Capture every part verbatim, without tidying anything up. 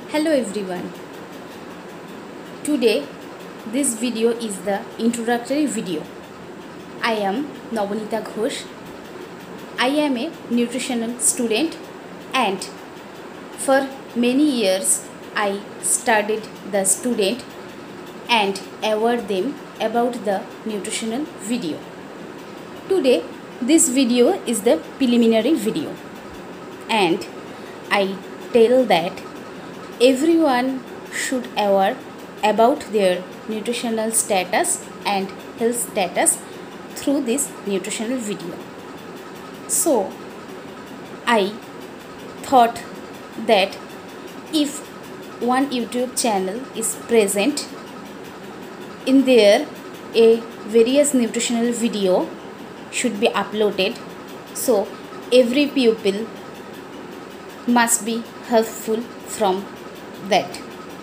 Hello everyone. Today this video is the introductory video. I am Nobonita Ghosh. I am a nutritional student and for many years I studied the student and aware them about the nutritional video. Today this video is the preliminary video and I tell that everyone should aware about their nutritional status and health status through this nutritional video. So I thought that if one YouTube channel is present in there, a various nutritional video should be uploaded, so every pupil must be helpful from that.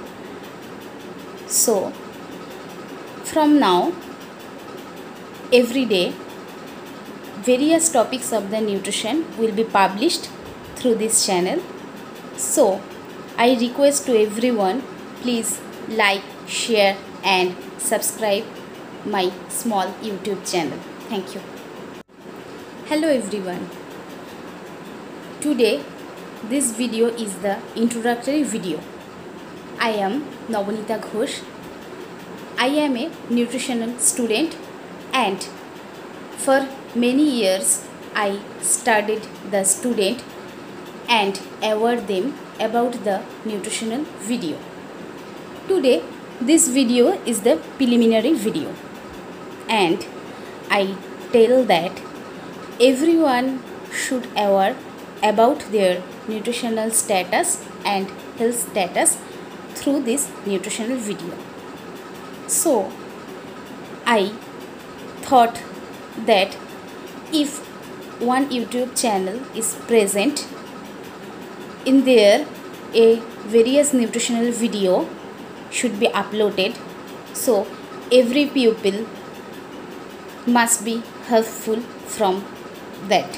So from now, every day various topics of the nutrition will be published through this channel. So I request to everyone, please like, share and subscribe my small YouTube channel. Thank you. Hello everyone. Today this video is the introductory video. I am Nobonita Ghosh. I am a nutritional student and for many years I studied the student and aware them about the nutritional video. Today this video is the preliminary video and I tell that everyone should aware about their nutritional status and health status through this nutritional video. So I thought that if one YouTube channel is present in there, a various nutritional video should be uploaded, so every pupil must be helpful from that.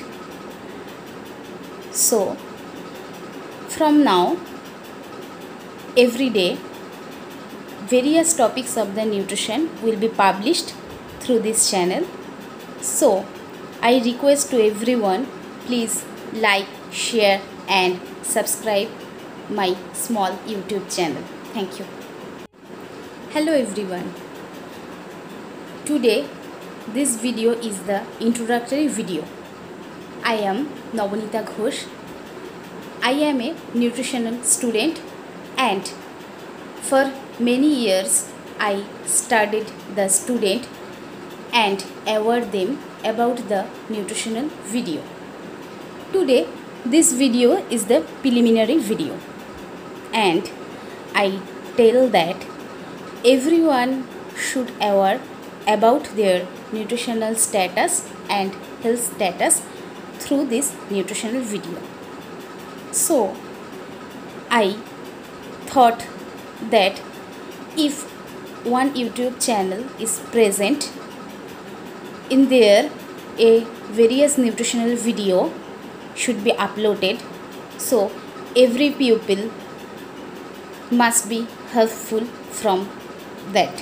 So from now, every day various topics of the nutrition will be published through this channel. So I request to everyone, please like, share and subscribe my small YouTube channel. Thank you. Hello everyone. Today this video is the introductory video. I am Nobonita Ghosh. I am a nutritional student and for many years I studied the student and aware them about the nutritional video. Today this video is the preliminary video and I tell that everyone should aware about their nutritional status and health status through this nutritional video. So I thought that if one YouTube channel is present in there, a various nutritional video should be uploaded, so every pupil must be helpful from that.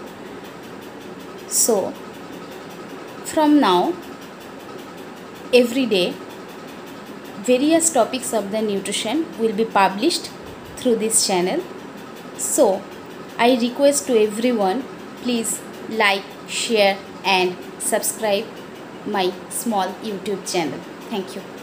So from now, every day various topics of the nutrition will be published through this channel. So I request to everyone, please like, share and subscribe my small YouTube channel. Thank you.